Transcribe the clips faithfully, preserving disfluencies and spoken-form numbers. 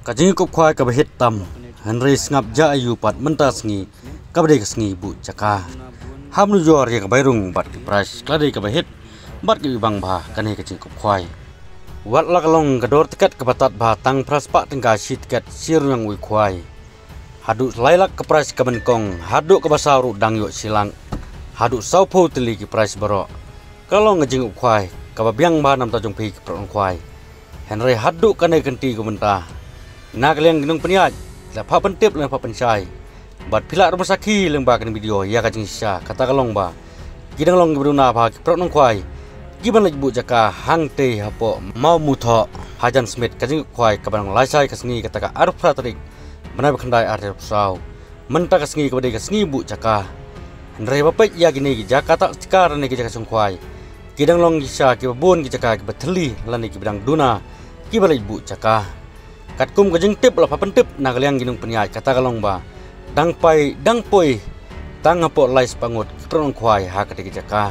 Kajing kup kwai ka bahit tam Henry ngap ja ayu pat mentas ngi ka bade kas ngi bu caka ham nu jor ya ka bairung bat ki price klade ka bahit bat ki bang ba kan he kajing kup kwai wat la kalong ka dor tiket ka batat ba tang pras pa tengka si tiket sir yang wi kwai hadu lailak ka price ka benkong hadu ka basaru dang yo silang hadu sau po teli ki price baro kalong ngajing kup kwai ka babiang ba nam ta jong pi ki prong kwai Henry hadu kan he kenti ko mentah nak liang ginung peniat la pa pentip la pa pencai bat pila rumah sakit leng ba kan video ya kajing sya kata kalong ba gidang long beruna ba prok nong kwai giban lagi bu jaka hang te hapo mau mutho hajan smith kajing kwai kabang laisai kasngi kata ka aruf pratrik mana bekandai arep sau menta kasngi kabade kasngi bu jaka ndre bapet ya gini gi jaka tak tikar ne gi jaka sung kwai gidang long gisya ki babun gi jaka ki beteli lan ki bidang duna ki balai bu jaka kat kum kajing tip la papentip nak liang ginung peniat kata kalong ba dang pai dang poi tang apo lais pangut prong kwai ha kati jaka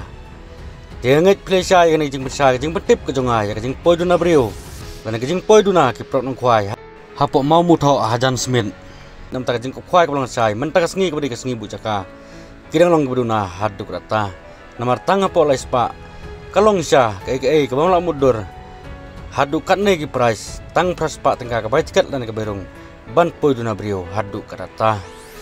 denget plesai kan jing besar jing pentip ke jongai ya kajing poi duna brio dan kajing poi duna ki prong kwai hapo mau mutho hajan semin nam ta kajing kwai kalong sai menta kasngi ke badi kasngi bu jaka kidang long beduna haduk rata namar tang apo lais pa kalong sya ke ke ke bang mudur hadu kat ne ki price tang pras pak tengka ka bai tiket lan ka berung ban poi duna brio hadu karata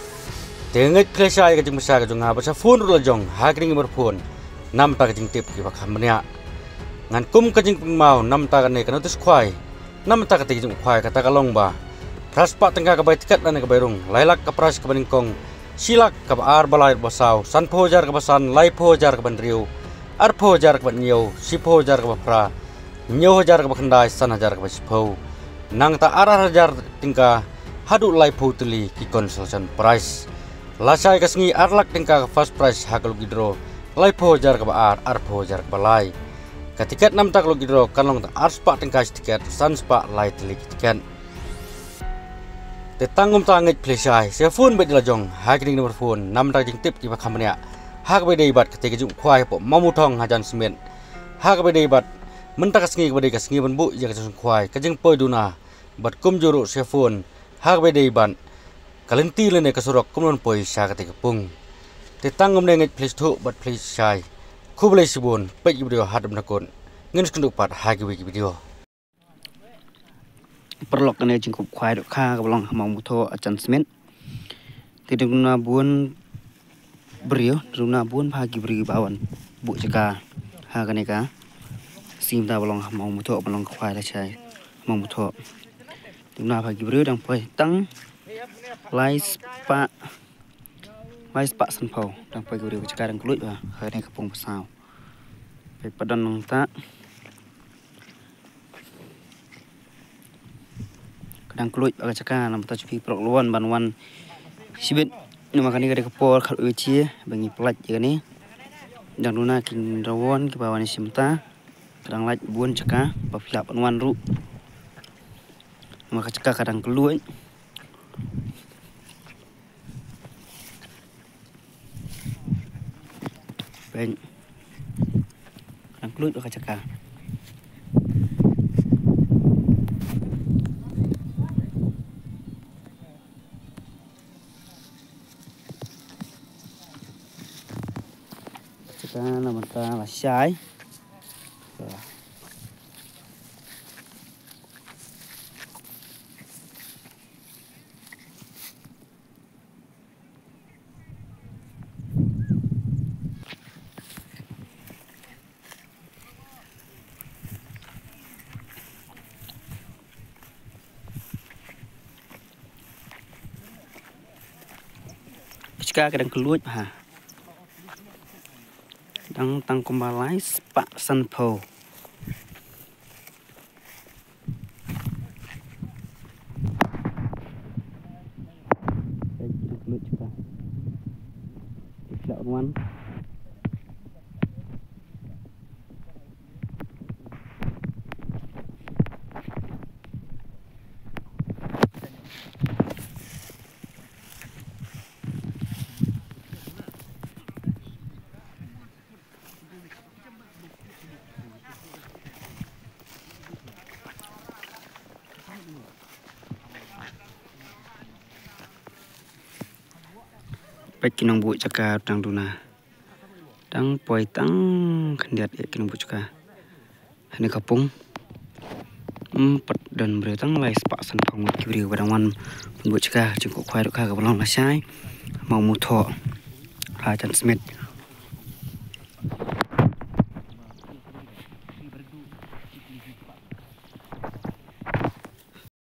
tenget klesai ka jing besar ka jong ha basa phone ru jong ha kring ber phone nam ta ka jing tip ki bakam nya ngan kum ka jing mau nam ta ka ne ka notis khwai nam ta ka te jing khwai kata kalong ba pras pak tengka ka bai tiket lan ka berung lailak ka pras ka baningkong silak ka ar balai basau san phojar ka basan lai phojar ka ban rio ar phojar ka ban nyo si phojar ka bapra nyo hajar ka bakandai san hajar ka basipau nang ta arar hajar tingka hadu lai putli ki consultation price lasai kasngi arlak tingka ka first price hakal gidro lai po hajar ka baar ar po hajar ka balai ka tiket nam tak lo gidro kanlong ta ar spa tingka tiket san spa lai teli tiket te tangum tangit plesai se phone bet la jong hakring nomor phone nam tak jing tip ki bakamnya hak be dei bat ka te jung khwai po mamutong hajan semen hak be dei bat menta kasngi kabade kasngi ban bu ya kasung khwai kajing poi duna bat kum juru sefun hak be dei ban kalenti lene kasurok kumlon poi sha kate kapung te tangum ne ngai please thu bat please shai khuble sibun pe video hadam nakon ngin skunduk pat hagi video perlok ne jing kup khwai dok kha kablong hamang mutho achan semen te duna bun brio duna bun bagi beri bawan bu jaka ha kane ka sim ta balong mau mutho balong khwai la chai mau mutho tuna bagi bru dang poi tang lai spa lai spa san pau dang poi bru chaka dang kluit ba ha ne kapung pasau pe padan nong ta kadang kluit ba chaka nam ta chupi prok luan ban wan sibit nu makani gade kapor khal uchi bangi plat je ni dang duna kin rawon ki bawani simta kadang laj buan caka bafilap anwan ru maka caka kadang keluar ben kadang keluar maka caka caka nama ta là sai Cika kadang keluar ha dang tang kumbalai spa san po keluar cika tidak one baik kinong bu caka tang duna tang poi tang kandiat ya kinong bu caka hani kapung empat dan beretang lai sepak san pang kiri badangwan bu caka jengkok kwai ka ka balong la sai mau muto ha chan smith